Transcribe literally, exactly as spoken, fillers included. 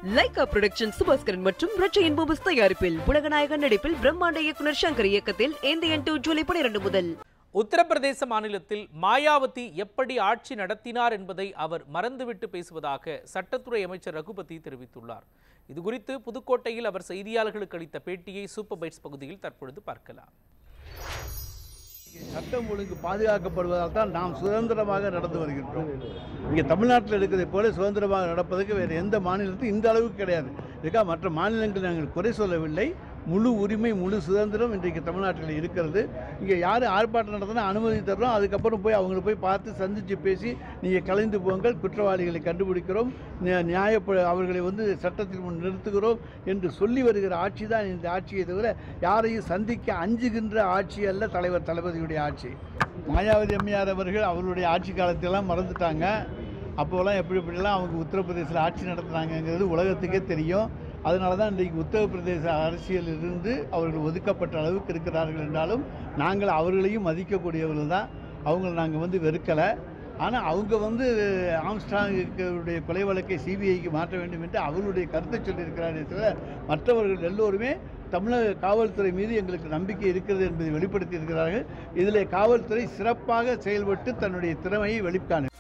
Lyca production Subaskaran மற்றும் ரச்சையின் பூபஸ் தயாரிப்பில் உலகநாயகன் நடிப்பில் பிரம்மாண்ட இயக்குனர் சங்கர் இயக்கத்தில் ஏந்தியன் டூ ஜூலை பனிரெண்டு முதல். உத்தரப்பிரதேச மாநிலத்தில் மாயாவதி எப்படி ஆட்சி நடத்தினார் என்பதை அவர் மறந்துவிட்டு பேசுவதாக சட்டத்துறை அமைச்சர் ரகுபதி தெரிவித்துள்ளார். இதுகுறித்து புதுக்கோட்டையில் அவர் செய்தியாளர்களுக்கு அளித்த பேட்டியை சூப்பர் பைட்ஸ் பகுதியில் தற்பொழுது பார்க்கலாம். சட்டம் ஒழுங்கு பாதுகாக்கப்படுவதால் தான் நாம் சுதந்திரமாக நடந்து வருகின்றோம். இங்கே தமிழ்நாட்டில் இருக்கிறதை போல சுதந்திரமாக நடப்பதற்கு வேறு எந்த மாநிலத்திலும் இந்த அளவுக்கு கிடையாது. இதுக்காக மற்ற மாநிலங்கள் நாங்கள் குறை சொல்லவில்லை. முழு உரிமை, முழு சுதந்திரம் இன்றைக்கு தமிழ்நாட்டில் இருக்கிறது. இங்கே யார் ஆர்ப்பாட்டம் நடத்தினா அனுமதி தர்றோம், அதுக்கப்புறம் போய் அவங்களை போய் பார்த்து சந்தித்து பேசி நீங்கள் கலைந்து போங்கள், குற்றவாளிகளை கண்டுபிடிக்கிறோம், நியாயப்ப அவர்களை வந்து சட்டத்தில் முன் நிறுத்துகிறோம் என்று சொல்லி வருகிற ஆட்சி தான் இந்த ஆட்சியை தவிர யாரையும் சந்திக்க அஞ்சுகின்ற ஆட்சி அல்ல தலைவர் தளபதியுடைய ஆட்சி. மாயாவதி அம்மையார் அவர்கள் அவர்களுடைய ஆட்சி காலத்திலலாம் மறந்துட்டாங்க. அப்போலாம் எப்படி எப்படிலாம் அவங்க உத்தரப்பிரதேசத்தில் ஆட்சி நடத்துனாங்கிறது உலகத்துக்கே தெரியும். அதனால தான் இன்றைக்கு உத்தரப்பிரதேச அரசியலிருந்து அவர்கள் ஒதுக்கப்பட்ட அளவுக்கு இருக்கிறார்கள் என்றாலும் நாங்கள் அவர்களையும் மதிக்கக்கூடியவர்கள் தான். அவங்களை நாங்கள் வந்து வெறுக்கலை. ஆனால் அவங்க வந்து ஆம்ஸ்ட்ராங்குடைய கொலை வழக்கை சிபிஐக்கு மாற்ற வேண்டும் என்று அவர்களுடைய கருத்தை சொல்லியிருக்கிறாரே தவிர மற்றவர்கள் எல்லோருமே தமிழக காவல்துறை மீது எங்களுக்கு நம்பிக்கை இருக்கிறது என்பதை வெளிப்படுத்தி இருக்கிறார்கள். இதில் காவல்துறை சிறப்பாக செயல்பட்டு தன்னுடைய திறமையை வெளிக்காண